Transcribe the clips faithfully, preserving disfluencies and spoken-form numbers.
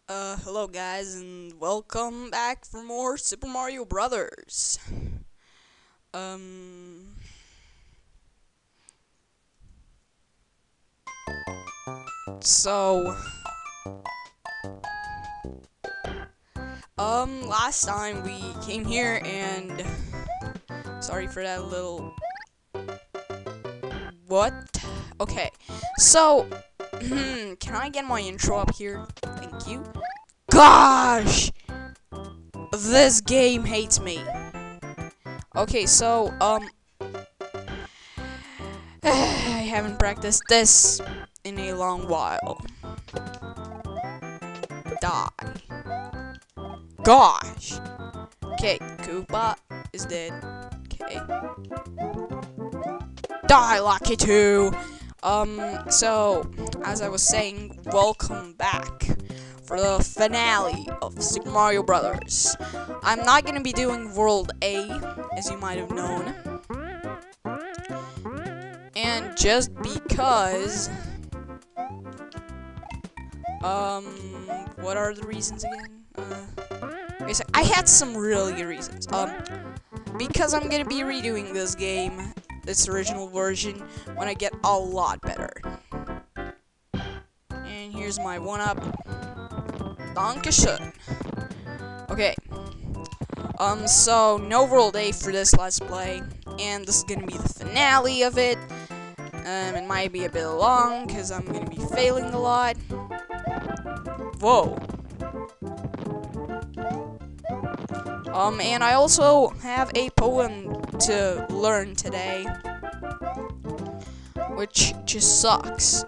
Uh, hello guys, and welcome back for more Super Mario Brothers. Um, so, um, last time we came here and, sorry for that little, what? Okay, so, can I get my intro up here? Thank you. Gosh! This game hates me. Okay, so, um, I haven't practiced this in a long while. Die. Gosh! Okay, Koopa is dead. Okay. Die, Lucky two! Um, so, as I was saying, welcome back for the finale of Super Mario Brothers. I'm not gonna be doing World A, as you might have known. And just because, um, what are the reasons again? Uh, wait a sec. I had some really good reasons. Um, because I'm gonna be redoing this game, this original version, when I get a lot better. And here's my one-up. Dankeschön. Okay. Um, so, no World A for this Let's Play, and this is gonna be the finale of it. Um, it might be a bit long, because I'm gonna be failing a lot. Whoa. Um, and I also have a poem to learn today, which just sucks.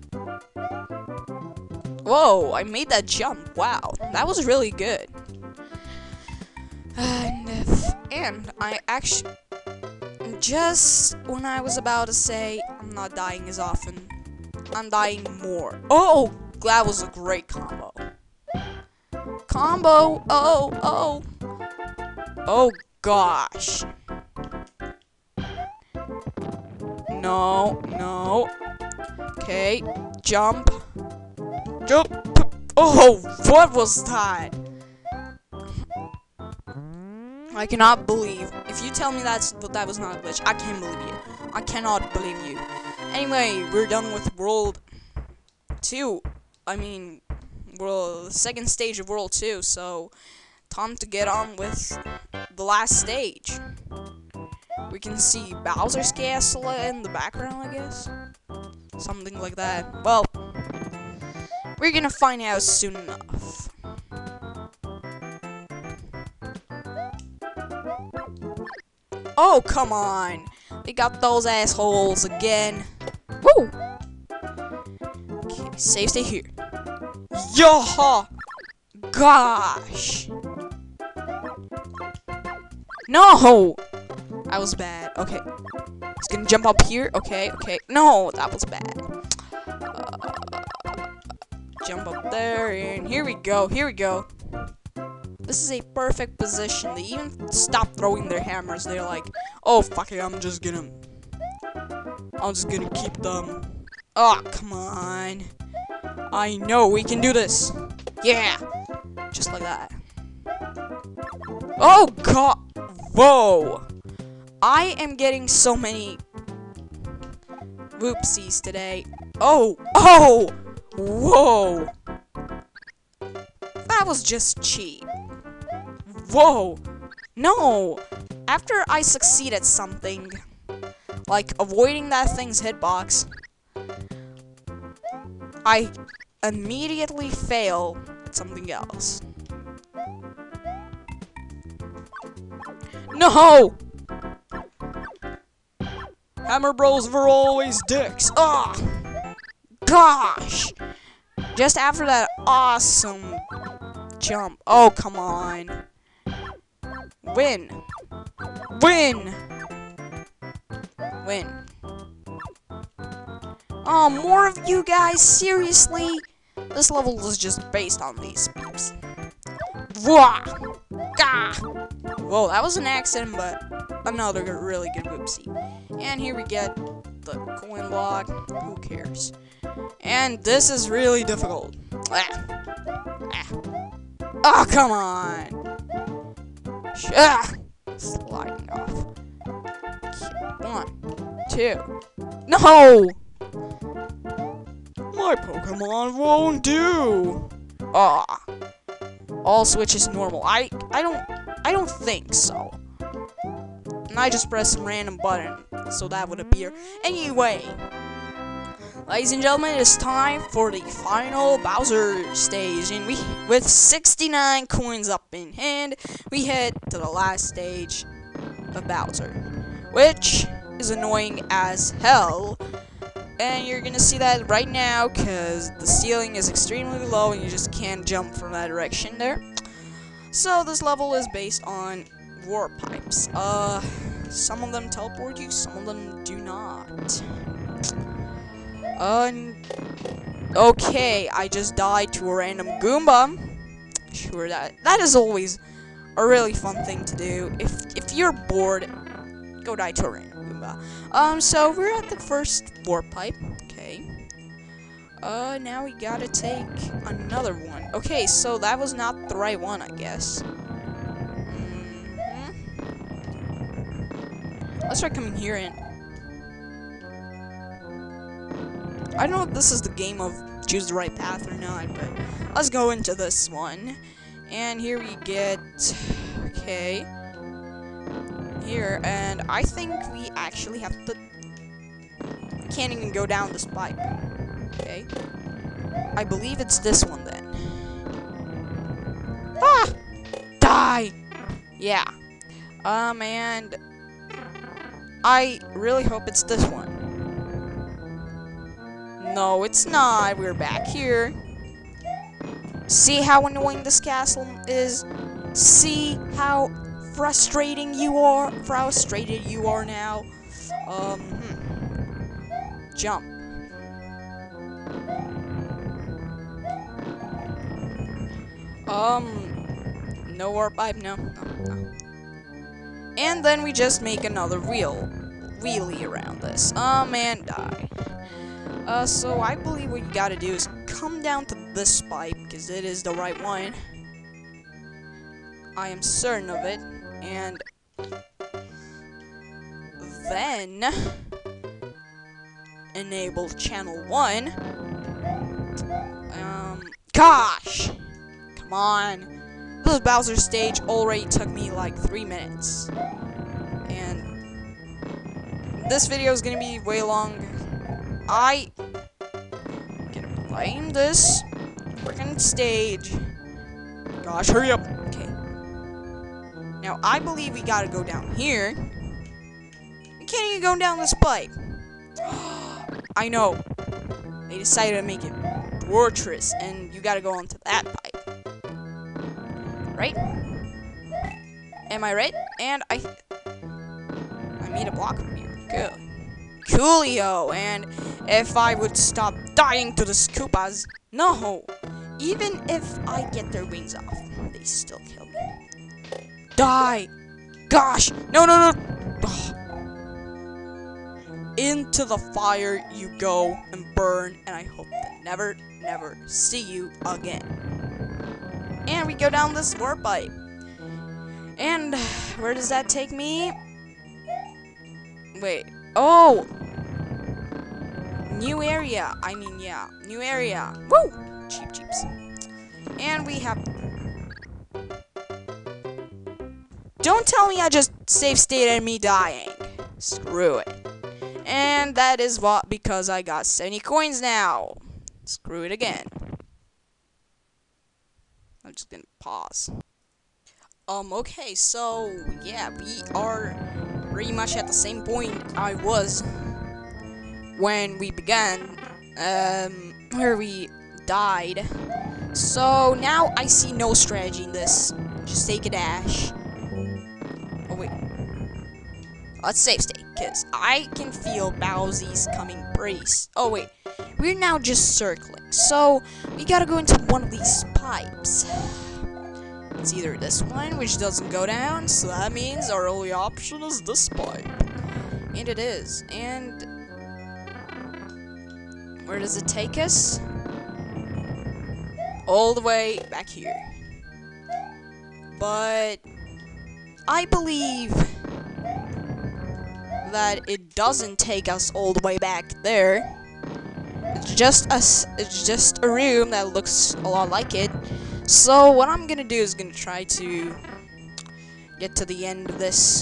Whoa, I made that jump. Wow, that was really good. And, if, and I actually, just when I was about to say I'm not dying as often, I'm dying more. Oh, that was a great combo. Combo, oh, oh. Oh, gosh. No, no. Okay, jump. Jump! Oh, what was that? I cannot believe. If you tell me that's that was not a glitch, I can't believe you. I cannot believe you. Anyway, we're done with World two. I mean, world second stage of World two. So, time to get on with the last stage. We can see Bowser's castle in the background, I guess. Something like that. Well, we're gonna find out soon enough. Oh, come on. They got those assholes again. Woo! Okay, save stay here. Yaha! Gosh! No! That was bad. Okay. He's gonna jump up here. Okay, okay. No, that was bad. Jump up there, and here we go, here we go. This is a perfect position. They even stopped throwing their hammers. They're like, oh, fuck it, I'm just gonna... I'm just gonna keep them. Oh, come on. I know we can do this. Yeah. Just like that. Oh, God. Whoa. I am getting so many whoopsies today. Oh, oh. Whoa! That was just cheap. Whoa! No! After I succeed at something, like avoiding that thing's hitbox, I immediately fail at something else. No! Hammer Bros were always dicks. Ah! Gosh! Just after that awesome jump. Oh, come on. Win. Win! Win. Oh, more of you guys? Seriously? This level is just based on these beeps. Wah! Gah! Whoa, that was an accident, but another good, really good whoopsie. And here we get the coin block. Who cares? And this is really difficult. Ah. Ah. Oh, come on. Ah. Sliding off. One, two. No! My Pokemon won't do. Ah. All switches normal. I I don't I don't think so. And I just pressed some random button so that would appear. Anyway, ladies and gentlemen, it's time for the final Bowser stage, and we with sixty-nine coins up in hand, we head to the last stage of Bowser, which is annoying as hell. And you're gonna see that right now, because the ceiling is extremely low and you just can't jump from that direction there. So this level is based on warp pipes. Uh, some of them teleport you, some of them do not. Uh, okay, I just died to a random Goomba. Sure, that that is always a really fun thing to do. If if you're bored, go die to a random Goomba. Um, so we're at the first warp pipe. Okay. Uh, now we gotta take another one. Okay, so that was not the right one, I guess. Mm-hmm. Let's try coming here in. I don't know if this is the game of choose the right path or not, but let's go into this one. And here we get, okay, here, and I think we actually have to, we can't even go down this pipe. Okay, I believe it's this one then. Ah! Die! Yeah. Um, and I really hope it's this one. No, it's not. We're back here. See how annoying this castle is? See how frustrating you are? Frustrated you are now? Um, hmm. Jump. Um, no warp pipe, no, no, no. And then we just make another wheel, wheelie around this. Um, and die. Uh, so I believe what you gotta do is come down to this pipe, because it is the right one. I am certain of it. And then enable channel one. Um, gosh! Come on. This Bowser stage already took me like three minutes. And this video is gonna be way long. I gonna blame this freaking stage. Gosh, hurry up. Okay. Now I believe we gotta go down here. We can't even go down this pipe. I know. They decided to make it torturous, and you gotta go onto that pipe. Right? Am I right? And I I made a block from here. Good. Coolio, and if I would stop dying to the Koopas, no, even if I get their wings off, they still kill me. Die! Gosh! No, no, no! Ugh. Into the fire you go and burn, and I hope to never, never see you again. And we go down this warp pipe. And where does that take me? Wait. Oh! New area. I mean, yeah. New area. Woo! Cheap cheeps. And we have... Don't tell me I just save stated me dying. Screw it. And that is what, because I got seventy coins now. Screw it again. I'm just gonna pause. Um, okay, so, yeah, we are pretty much at the same point I was when we began, um, where we died. So, now I see no strategy in this. Just take a dash. Oh, wait. Let's save state, because I can feel Bowsy's coming pretty s- Oh, wait. We're now just circling. So, we gotta go into one of these pipes. It's either this one, which doesn't go down, so that means our only option is this pipe. And it is. And where does it take us? all the way back here. But I believe that it doesn't take us all the way back there. It's just us. It's just a room that looks a lot like it. So what I'm gonna do is gonna try to get to the end of this.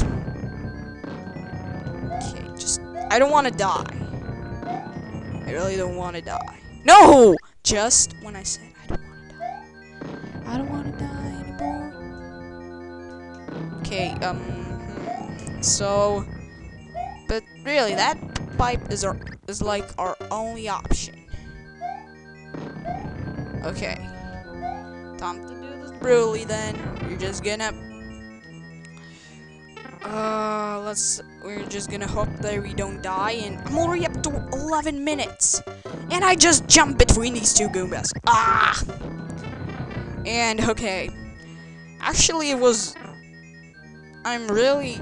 Okay, just I don't want to die. I really don't want to die. No! Just when I said I don't want to die. I don't want to die anymore. Okay, um, hmm, so, but really, that pipe is our is like our only option. Okay, time to do this brutally. Then you're just gonna, uh, let's. We're just gonna hope that we don't die. And I'm already up to eleven minutes, and I just jumped between these two Goombas. Ah! And okay, actually, it was. I'm really.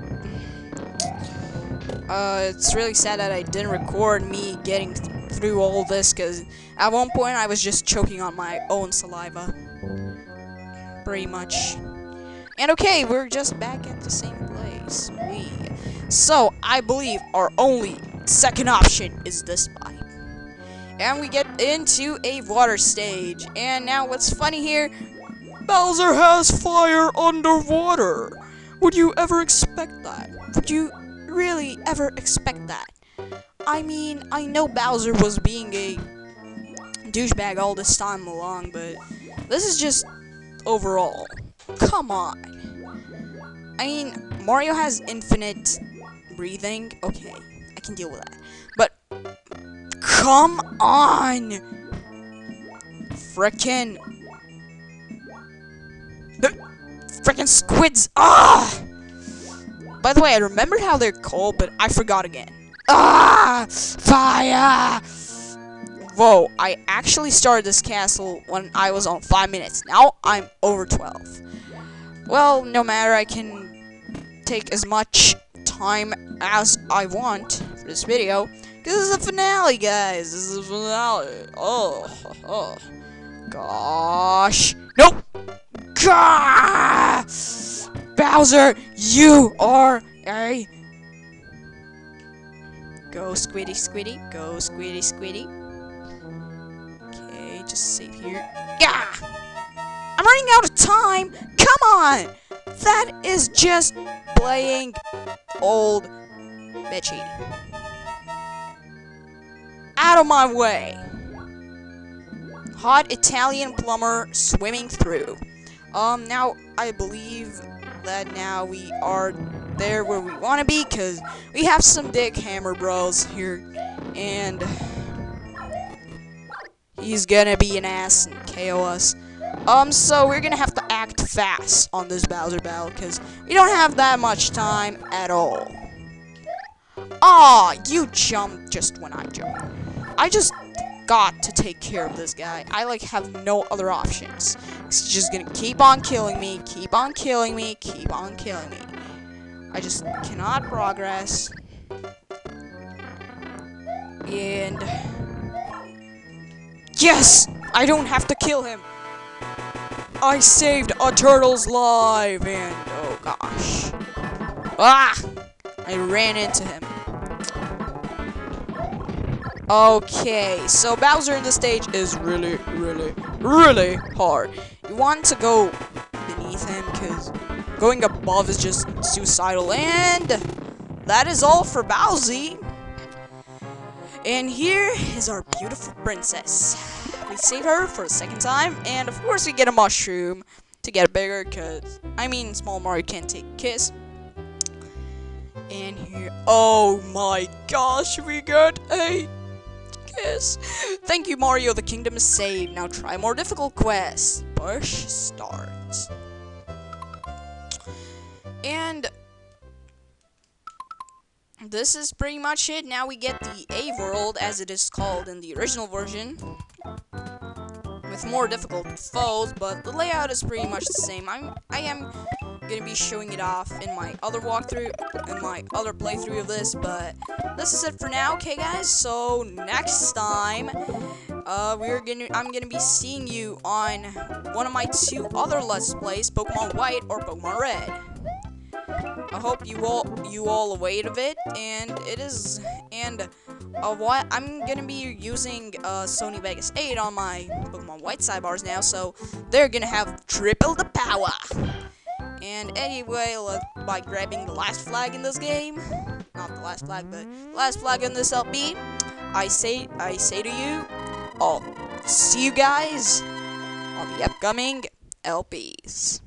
Uh, it's really sad that I didn't record me getting th through all this, because at one point I was just choking on my own saliva. Pretty much. And okay, we're just back at the same place. We. So, I believe our only second option is this pipe. And we get into a water stage. And now what's funny here, Bowser has fire underwater. Would you ever expect that? Would you really ever expect that? I mean, I know Bowser was being a douchebag all this time along, but this is just overall. Come on. I mean, Mario has infinite breathing. Okay, I can deal with that. But come on! Frickin' Frickin' squids! Ah! By the way, I remembered how they're called, but I forgot again. Ah! Fire! Whoa, I actually started this castle when I was on five minutes. Now I'm over twelve. Well, no matter, I can take as much time as I want for this video. Because this is a finale, guys. This is a finale. Oh, oh. Gosh. Nope! Gah! Bowser, you are a... Go, Squiddy, Squiddy. Go, Squiddy, Squiddy. Okay, just save here. Yeah! I'm running out of time! Come on! That is just playing old bitchy. Out of my way! Hot Italian plumber swimming through. Um, now, I believe that now we are there where we want to be, because we have some Dick Hammer Bros here, and he's gonna be an ass and K O us. Um, so we're gonna have to act fast on this Bowser battle, because we don't have that much time at all. Aw, you jumped just when I jumped. I just got to take care of this guy. I, like, have no other options. He's just gonna keep on killing me, keep on killing me, keep on killing me. I just cannot progress. And... yes! I don't have to kill him! I saved a turtle's life, and... oh, gosh. Ah! I ran into him. Okay, so Bowser in the stage is really, really, really hard. You want to go beneath him, because going above is just suicidal. And that is all for Bowsy. And here is our beautiful princess. We save her for a second time, and of course we get a mushroom to get bigger, because, I mean, small Mario can't take a kiss. And here, oh my gosh, we got a kiss. Thank you, Mario, the kingdom is saved. Now try more difficult quests. Push start. And this is pretty much it. Now we get the A world, as it is called in the original version, with more difficult foes, but the layout is pretty much the same. I'm I am gonna be showing it off in my other walkthrough, in my other playthrough of this, but this is it for now, okay guys? So next time, uh, we're gonna, I'm gonna be seeing you on one of my two other Let's Plays, Pokemon White or Pokemon Red. I hope you all, you all await of it, and it is, and uh, what I'm gonna be using uh, Sony Vegas eight on my Pokemon White sidebars now, so they're gonna have triple the power. And anyway, by grabbing the last flag in this game, not the last flag, but the last flag in this L P, I say, I say to you, I'll see you guys on the upcoming L Ps.